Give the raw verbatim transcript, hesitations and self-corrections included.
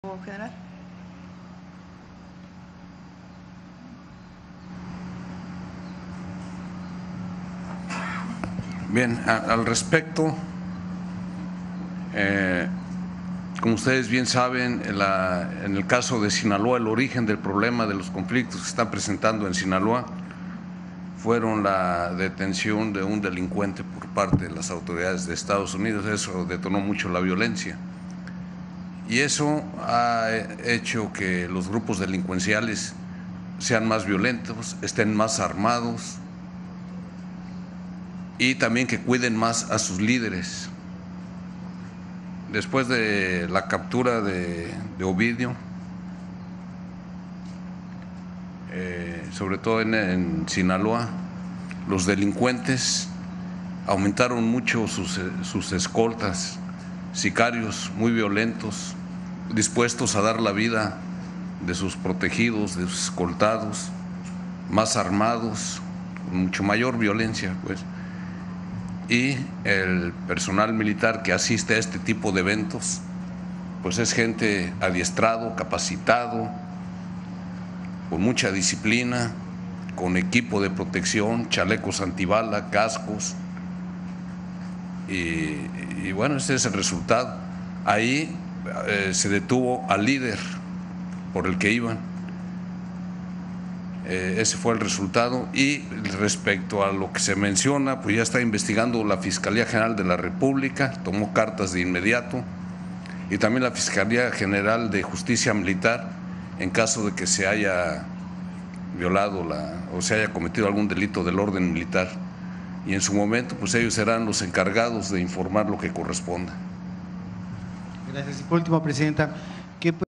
General. Bien, a, al respecto, eh, como ustedes bien saben, en, la, en el caso de Sinaloa, el origen del problema de los conflictos que se están presentando en Sinaloa fueron la detención de un delincuente por parte de las autoridades de Estados Unidos. Eso detonó mucho la violencia. Y eso ha hecho que los grupos delincuenciales sean más violentos, estén más armados y también que cuiden más a sus líderes. Después de la captura de, de Ovidio, eh, sobre todo en, en Sinaloa, los delincuentes aumentaron mucho sus, sus escoltas, sicarios muy violentos, dispuestos a dar la vida de sus protegidos, de sus escoltados, más armados, con mucho mayor violencia, pues. Y el personal militar que asiste a este tipo de eventos, pues es gente adiestrado, capacitado, con mucha disciplina, con equipo de protección, chalecos antibala, cascos, y, y bueno, ese es el resultado. Ahí eh, se detuvo al líder por el que iban. Eh, ese fue el resultado. Y respecto a lo que se menciona, pues ya está investigando la Fiscalía General de la República, tomó cartas de inmediato, y también la Fiscalía General de Justicia Militar, en caso de que se haya violado la, o se haya cometido algún delito del orden militar. Y en su momento, pues ellos serán los encargados de informar lo que corresponda. Gracias. Y por último, Presidenta, ¿qué